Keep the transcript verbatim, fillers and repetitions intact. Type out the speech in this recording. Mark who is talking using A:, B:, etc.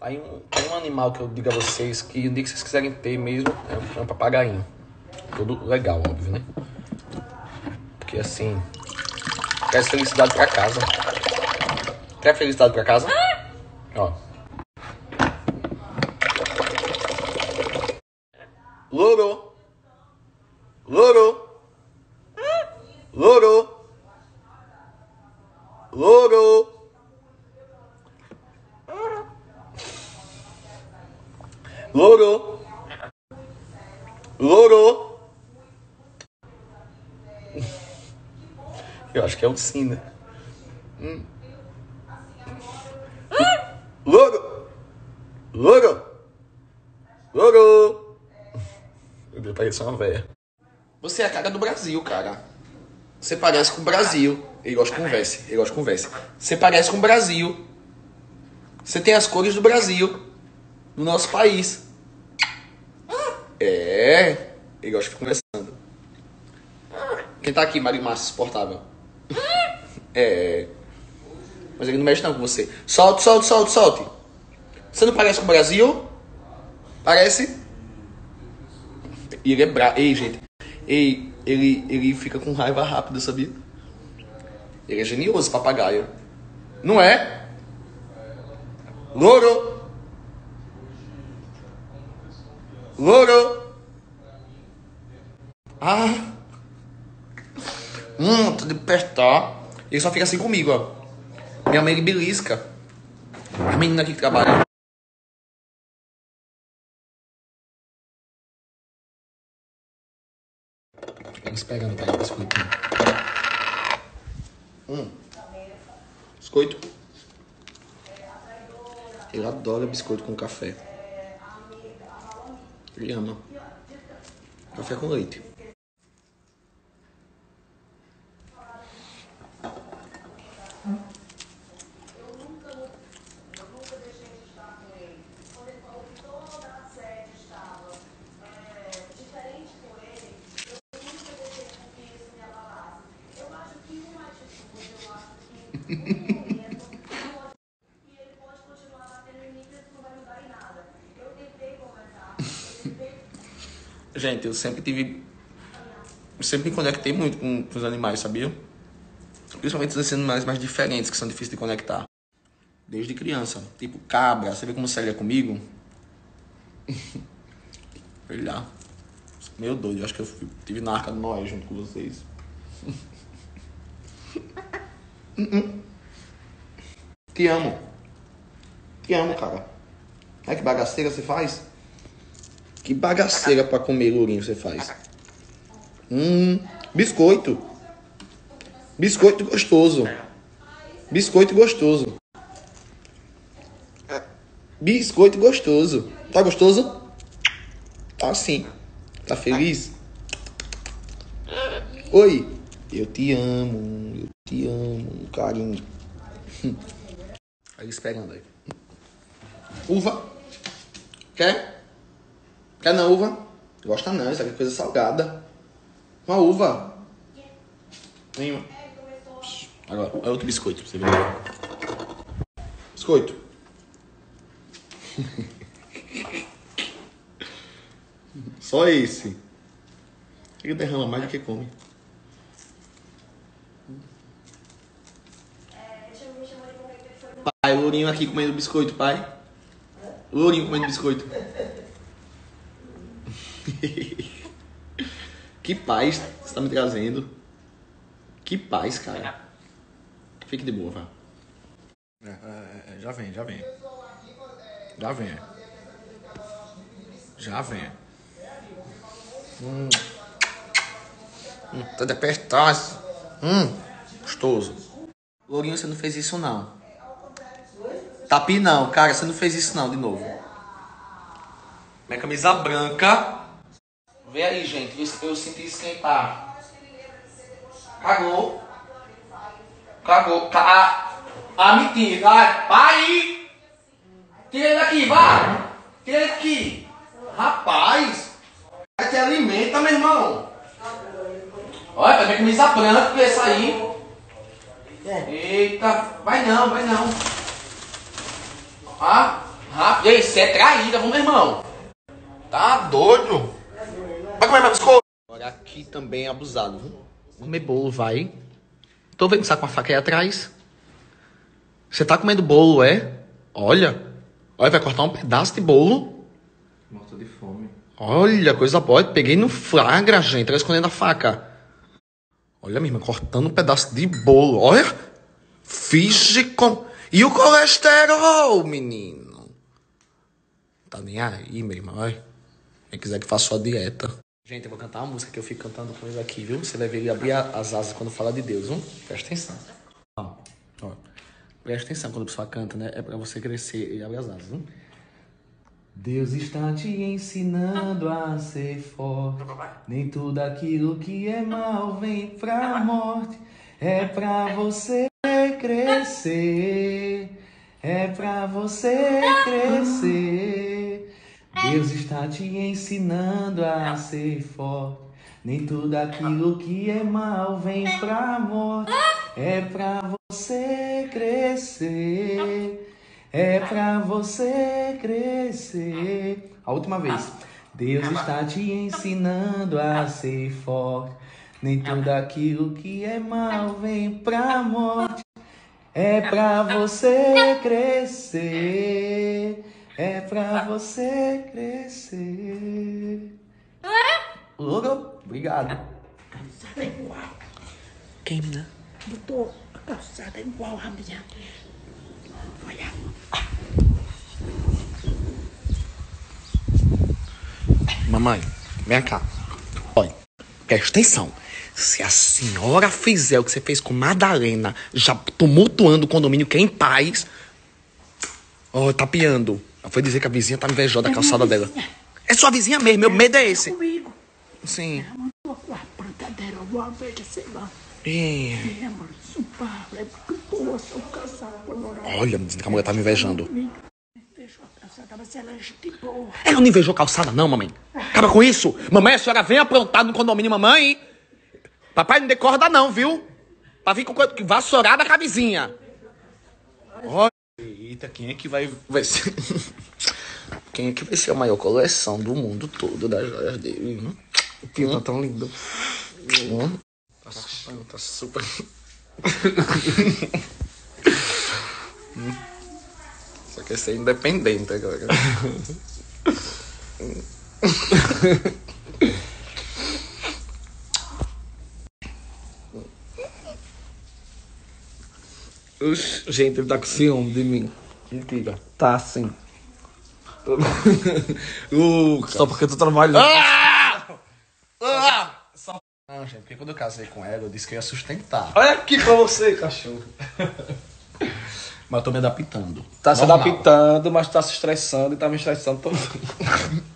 A: Aí um, tem um animal que eu digo a vocês que o dia que vocês quiserem ter mesmo é um, é um papagainho. Tudo legal, óbvio, né? Porque assim, traz felicidade pra casa. Quer felicidade pra casa? Ó. Louro. Louro. Louro. Louro. Louro. Louro. Eu acho que é o sim, né? Hum. Louro. Louro. Louro. Meu Deus, parece uma véia. Você é a cara do Brasil, cara. Você parece com o Brasil. Ele gosta de conversa. Ele gosta de conversa. Você parece com o Brasil. Você tem as cores do Brasil. Do nosso país. É. Ele gosta de ficar conversando. Quem tá aqui, Mário Márcio, suportável? É. Mas ele não mexe não com você. Solte, solte, solte, solte. Você não parece com o Brasil? Parece? E ele é bravo. Ei, gente. Ei, ele, ele fica com raiva rápida, sabia? Ele é genioso, papagaio. Não é? Louro. Louro. Ah. Hum, tô de apertar. Ele só fica assim comigo, ó. Minha mãe ele belisca. A menina aqui que trabalha. Fica esperando pegar o biscoito. Hum. Biscoito. Ele adora biscoito com café. Ele ama. Café com leite. Gente, eu sempre tive... Eu sempre me conectei muito com, com os animais, sabia? Principalmente os animais mais diferentes, que são difíceis de conectar. Desde criança. Tipo, cabra. Você vê como você é comigo? Sei lá. Meio doido. Eu acho que eu fui, tive na Arca de Noé junto com vocês. Te amo. Te amo, cara. Ai, que bagaceira você faz? Que bagaceira pra comer, lourinho, você faz? Hum, biscoito. Biscoito gostoso. Biscoito gostoso. Biscoito gostoso. Tá gostoso? Tá sim. Tá feliz? Oi. Eu te amo. Eu te amo. Carinho. Aí esperando aí. Uva. Quer? Quer não, uva? Gosta não, isso aqui é coisa salgada. Uma uva. Nenhuma. Agora, é outro biscoito pra você ver. Biscoito. Só esse. Ele derrama mais do que come. Pai, o lourinho aqui comendo biscoito, pai. O lourinho comendo biscoito. Que paz você tá me trazendo. Que paz, cara. Fique de boa, vá. É, é, é, já vem, já vem. Já vem. Já vem. Hum. Hum, tá de apertar. Hum, gostoso. Lourinho, você não fez isso não. Tapi não, cara, você não fez isso não, de novo. Minha camisa branca. Vê aí, gente, vê se eu senti esquentar. Cagou. Cagou. Ah, ah mentira. Vai. Vai. Tira ele daqui, vai. Tira ele daqui. Rapaz. Vai te alimenta, meu irmão. Olha, tá minha camisa branca, que essa aí. Eita. Vai não, vai não. Ah, Rápido, ei, você é traída, vamos, meu irmão. Tá doido? Vai comer meu biscoito? Agora aqui também é abusado, viu? Comer bolo, vai. Tô vendo que você tá com a faca aí atrás. Você tá comendo bolo, é? Olha. Olha, vai cortar um pedaço de bolo.
B: Morto de fome.
A: Olha, coisa boa. Peguei no flagra, gente. Ela escondendo a faca. Olha, minha irmã, cortando um pedaço de bolo. Olha. Finge com... E o colesterol, menino? Tá nem aí, meu irmão. Olha. Quem quiser que faça sua dieta. Gente, eu vou cantar uma música que eu fico cantando com ele aqui, viu? Você deve abrir as asas quando fala de Deus, viu? Presta atenção. Ó, ó. Presta atenção quando a pessoa canta, né? É pra você crescer e abrir as asas, viu? Deus está te ensinando a ser forte. Nem tudo aquilo que é mal vem pra morte. É pra você crescer. É pra você crescer. Deus está te ensinando a ser forte. Nem tudo aquilo que é mal vem pra morte. É pra você crescer. É pra você crescer. A última vez. Deus está te ensinando a ser forte. Nem tudo aquilo que é mal vem pra morte. É pra você crescer. É pra você crescer. Logo, obrigado.
C: Calçada igual.
A: Quem, né?
C: Botou a calçada igual a minha. Olha.
A: Mamãe, vem cá. Olha, presta atenção. Se a senhora fizer o que você fez com Madalena, já tumultuando o condomínio que é em paz... Ó, oh, tá piando. Ela foi dizer que a vizinha tá invejosa da calçada dela. É sua vizinha mesmo, meu medo é esse.
C: Comigo.
A: Sim.
C: Ela mandou com a planta dela, uma vez, sei lá.
A: É.
C: É, mano, super, é muito boa, sou casada, colorada.
A: Olha, dizendo que a mulher tá me invejando.
C: Fechou a calçada, mas ela é gente boa.
A: Ela não invejou calçada não, mamãe. Acaba com isso. Mamãe, a senhora vem aprontar no condomínio, mamãe. Papai não decorda não, viu? Pra vir com vassourada com a vizinha. Olha. Eita, quem é que vai, vai ser... Quem é que vai ser a maior coleção do mundo todo das joias dele? Hum? O Pio tá tão lindo. Hum? Tá super... Tá super... hum. Só quer ser independente agora. Oxi, gente, ele tá com ciúme de mim. Mentira. Tá sim. uh,
B: Só porque tu trabalha.
A: ah! Ah! Só... Não, gente, porque quando eu casei com ela, eu disse que eu ia sustentar.
B: Olha aqui pra você, cachorro.
A: Mas eu tô me adaptando.
B: Tá se
A: Normal.
B: adaptando, mas tá se estressando e tá me estressando também.